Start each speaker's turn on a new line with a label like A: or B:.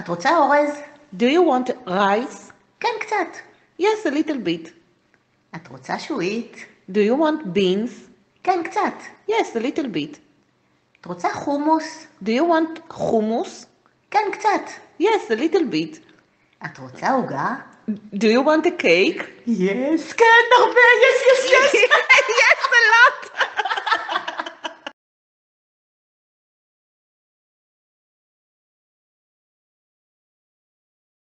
A: את רוצה אורז?
B: Do you want rice?
A: כן, קצת.
B: Yes, a little bit.
A: את רוצה שועית?
B: Do you want beans?
A: כן, קצת.
B: Yes, a little bit.
A: את רוצה חומוס?
B: Do you want hummus?
A: כן, קצת.
B: Yes, a little bit.
A: את רוצה עוגה?
B: Do you want a cake?
A: כן, הרבה, yes.
B: Yes, a lot.